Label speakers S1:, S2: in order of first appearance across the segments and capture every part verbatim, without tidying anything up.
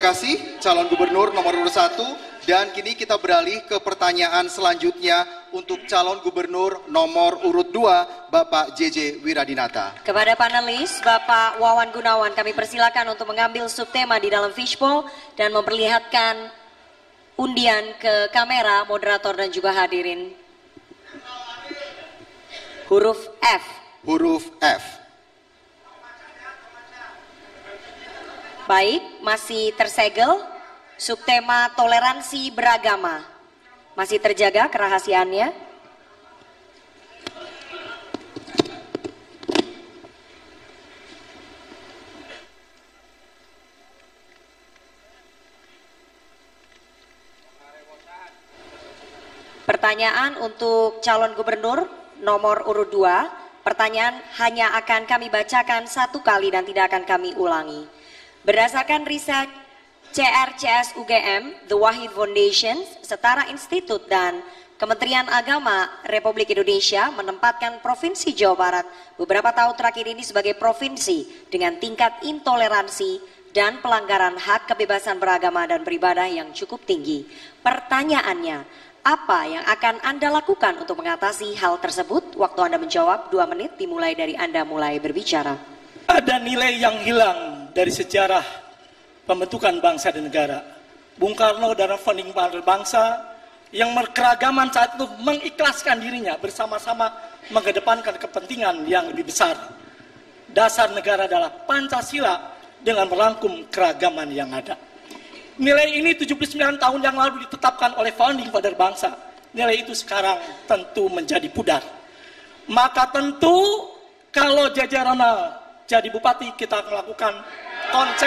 S1: kasih calon gubernur nomor urut satu, dan kini kita beralih ke pertanyaan selanjutnya untuk calon gubernur nomor urut dua, Bapak J J Wiradinata.
S2: Kepada panelis, Bapak Wawan Gunawan, kami persilakan untuk mengambil subtema di dalam fishbowl dan memperlihatkan undian ke kamera, moderator dan juga hadirin. Huruf F.
S1: Huruf F.
S2: Baik, masih tersegel subtema toleransi beragama. Masih terjaga kerahasiaannya. Pertanyaan untuk calon gubernur nomor urut dua. Pertanyaan hanya akan kami bacakan satu kali dan tidak akan kami ulangi. Berdasarkan riset C R C S U G M, The Wahid Foundation, Setara Institut dan Kementerian Agama Republik Indonesia menempatkan Provinsi Jawa Barat beberapa tahun terakhir ini sebagai provinsi dengan tingkat intoleransi dan pelanggaran hak kebebasan beragama dan beribadah yang cukup tinggi. Pertanyaannya, apa yang akan Anda lakukan untuk mengatasi hal tersebut? Waktu Anda menjawab dua menit dimulai dari Anda mulai berbicara.
S3: Ada nilai yang hilang dari sejarah pembentukan bangsa dan negara. Bung Karno dalam founding father bangsa yang keragaman saat itu mengikhlaskan dirinya bersama-sama mengedepankan kepentingan yang lebih besar. Dasar negara adalah Pancasila dengan merangkum keragaman yang ada. Nilai ini tujuh puluh sembilan tahun yang lalu ditetapkan oleh founding father bangsa. Nilai itu sekarang tentu menjadi pudar. Maka tentu kalau jajaran jadi bupati kita melakukan konsep.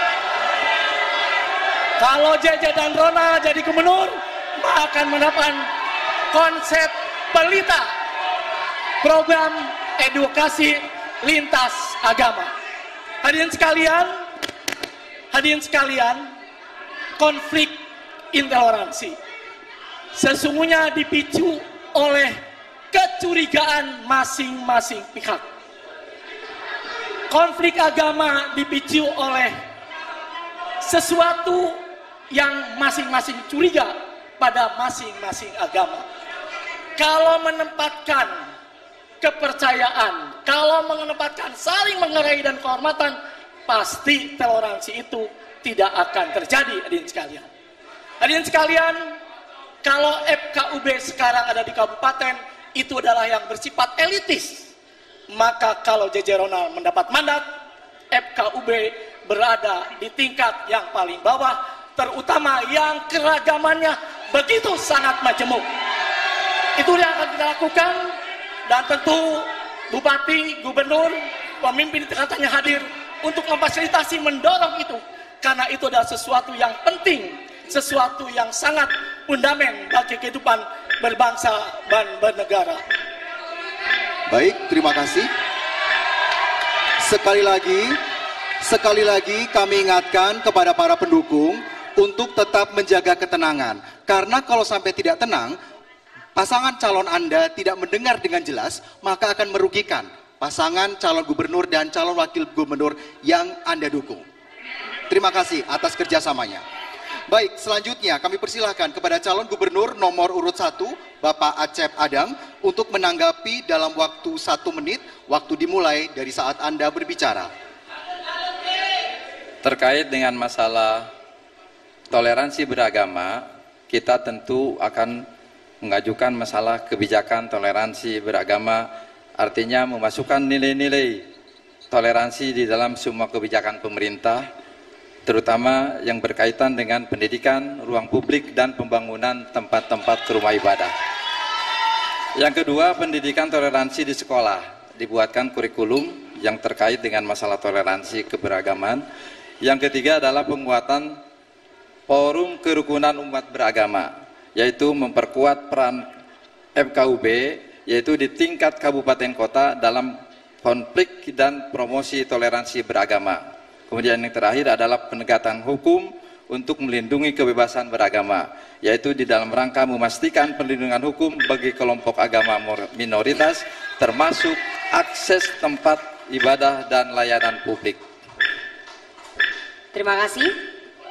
S3: Kalau J J dan Rona jadi gubernur, akan mendapatkan konsep pelita, program edukasi lintas agama. Hadirin sekalian, hadirin sekalian, konflik intoleransi sesungguhnya dipicu oleh kecurigaan masing-masing pihak. Konflik agama dipicu oleh sesuatu yang masing-masing curiga pada masing-masing agama. Kalau menempatkan kepercayaan, kalau menempatkan saling menghargai dan kehormatan, pasti toleransi itu tidak akan terjadi, hadirin sekalian. Hadirin sekalian, kalau F K U B sekarang ada di kabupaten, itu adalah yang bersifat elitis. Maka kalau J J Ronald mendapat mandat, F K U B berada di tingkat yang paling bawah, terutama yang keragamannya begitu sangat majemuk. Itu yang akan kita lakukan, dan tentu bupati, gubernur, pemimpin tingkatannya hadir untuk memfasilitasi, mendorong itu, karena itu adalah sesuatu yang penting, sesuatu yang sangat fundamental bagi kehidupan berbangsa dan bernegara.
S1: Baik, terima kasih. Sekali lagi, sekali lagi kami ingatkan kepada para pendukung untuk tetap menjaga ketenangan. Karena kalau sampai tidak tenang, pasangan calon Anda tidak mendengar dengan jelas, maka akan merugikan pasangan calon gubernur dan calon wakil gubernur yang Anda dukung. Terima kasih atas kerjasamanya. Baik, selanjutnya kami persilahkan kepada calon gubernur nomor urut satu, Bapak Acep Adang, untuk menanggapi dalam waktu satu menit, waktu dimulai dari saat Anda berbicara.
S4: Terkait dengan masalah toleransi beragama, kita tentu akan mengajukan masalah kebijakan toleransi beragama, artinya memasukkan nilai-nilai toleransi di dalam semua kebijakan pemerintah, terutama yang berkaitan dengan pendidikan, ruang publik, dan pembangunan tempat-tempat rumah ibadah. Yang kedua, pendidikan toleransi di sekolah. Dibuatkan kurikulum yang terkait dengan masalah toleransi keberagaman. Yang ketiga adalah penguatan forum kerukunan umat beragama, yaitu memperkuat peran F K U B, yaitu di tingkat kabupaten kota dalam konflik dan promosi toleransi beragama. Kemudian yang terakhir adalah penegakan hukum untuk melindungi kebebasan beragama, yaitu di dalam rangka memastikan perlindungan hukum bagi kelompok agama minoritas, termasuk akses tempat ibadah dan layanan publik.
S2: Terima kasih.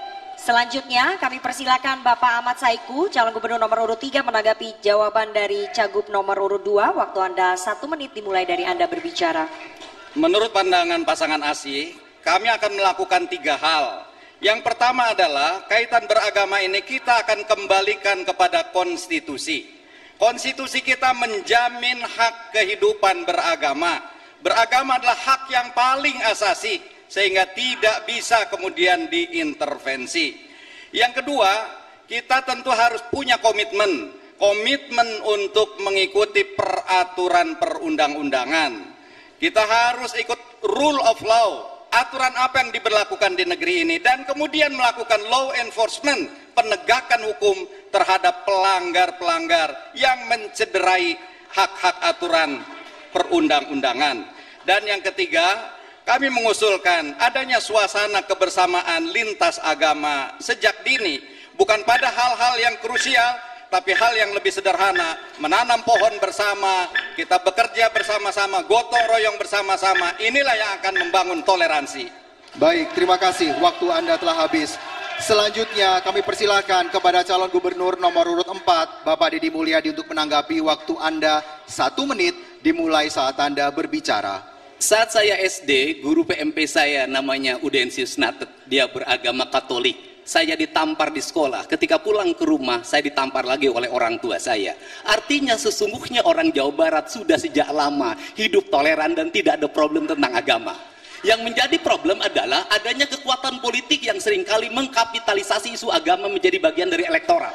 S2: Selanjutnya kami persilakan Bapak Ahmad Saiku, calon gubernur nomor urut tiga menanggapi jawaban dari Cagup nomor urut dua. Waktu Anda satu menit dimulai dari Anda berbicara.
S5: Menurut pandangan pasangan A S I, kami akan melakukan tiga hal. Yang pertama adalah kaitan beragama ini kita akan kembalikan kepada konstitusi. Konstitusi kita menjamin hak kehidupan beragama. Beragama adalah hak yang paling asasi, sehingga tidak bisa kemudian diintervensi. Yang kedua, kita tentu harus punya komitmen, komitmen untuk mengikuti peraturan perundang-undangan. Kita harus ikut rule of law, aturan apa yang diberlakukan di negeri ini, dan kemudian melakukan law enforcement, penegakan hukum terhadap pelanggar-pelanggar yang mencederai hak-hak aturan perundang-undangan. Dan yang ketiga, kami mengusulkan adanya suasana kebersamaan lintas agama sejak dini, bukan pada hal-hal yang krusial, tapi hal yang lebih sederhana, menanam pohon bersama, kita bekerja bersama-sama, gotong royong bersama-sama, inilah yang akan membangun toleransi.
S1: Baik, terima kasih. Waktu Anda telah habis. Selanjutnya kami persilakan kepada calon gubernur nomor urut empat, Bapak Deddy Mulyadi, untuk menanggapi. Waktu Anda satu menit dimulai saat Anda berbicara.
S6: Saat saya S D, guru P M P saya namanya Udensius Natet, dia beragama Katolik. Saya ditampar di sekolah, ketika pulang ke rumah saya ditampar lagi oleh orang tua saya. Artinya sesungguhnya orang Jawa Barat sudah sejak lama hidup toleran dan tidak ada problem tentang agama. Yang menjadi problem adalah adanya kekuatan politik yang seringkali mengkapitalisasi isu agama menjadi bagian dari elektoral.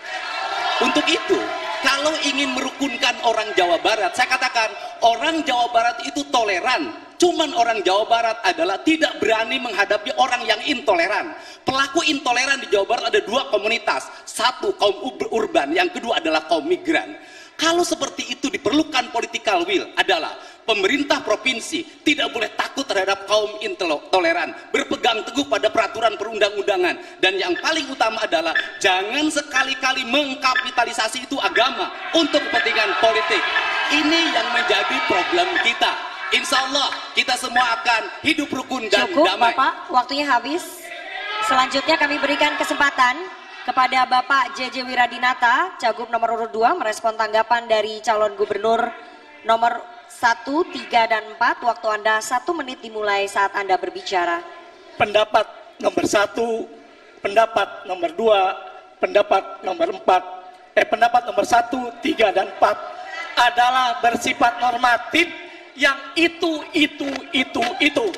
S6: Untuk itu, kalau ingin merukunkan orang Jawa Barat, saya katakan orang Jawa Barat itu toleran. Cuman orang Jawa Barat adalah tidak berani menghadapi orang yang intoleran. Pelaku intoleran di Jawa Barat ada dua komunitas. Satu kaum urban, yang kedua adalah kaum migran. Kalau seperti itu diperlukan political will adalah pemerintah provinsi tidak boleh takut terhadap kaum intoleran, berpegang teguh pada peraturan perundang-undangan, dan yang paling utama adalah jangan sekali-kali mengkapitalisasi itu agama untuk kepentingan politik. Ini yang menjadi problem kita. Insya Allah kita semua akan hidup rukun dan
S2: Cukup,
S6: damai.
S2: Bapak, waktunya habis. Selanjutnya kami berikan kesempatan kepada Bapak J J Wiradinata, Cagup nomor urut dua, merespon tanggapan dari calon gubernur nomor satu, tiga, dan empat. Waktu Anda satu menit dimulai saat Anda berbicara.
S3: Pendapat nomor satu, pendapat nomor dua, pendapat nomor empat, eh pendapat nomor satu, tiga, dan empat adalah bersifat normatif yang itu, itu, itu, itu.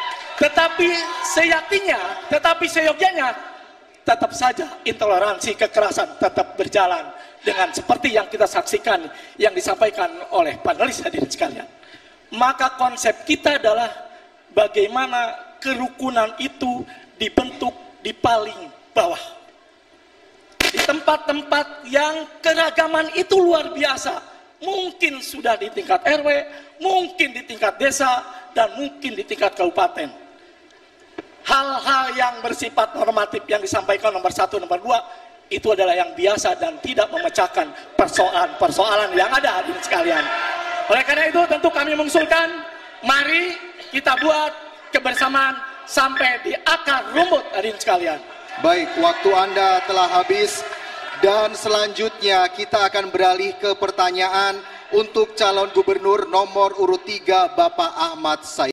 S3: Tetapi seyaktinya, tetapi seyogyanya, tetap saja intoleransi kekerasan tetap berjalan dengan seperti yang kita saksikan yang disampaikan oleh panelis hadirin sekalian. Maka konsep kita adalah bagaimana kerukunan itu dibentuk di paling bawah. Di tempat-tempat yang keragaman itu luar biasa. Mungkin sudah di tingkat R W, mungkin di tingkat desa, dan mungkin di tingkat kabupaten. Hal-hal yang bersifat normatif yang disampaikan nomor satu, nomor dua, itu adalah yang biasa dan tidak memecahkan persoalan-persoalan yang ada hadirin sekalian. Oleh karena itu tentu kami mengusulkan, mari kita buat kebersamaan sampai di akar rumput hadirin sekalian.
S1: Baik, waktu Anda telah habis. Dan selanjutnya kita akan beralih ke pertanyaan untuk calon gubernur nomor urut tiga, Bapak Ahmad Saiku.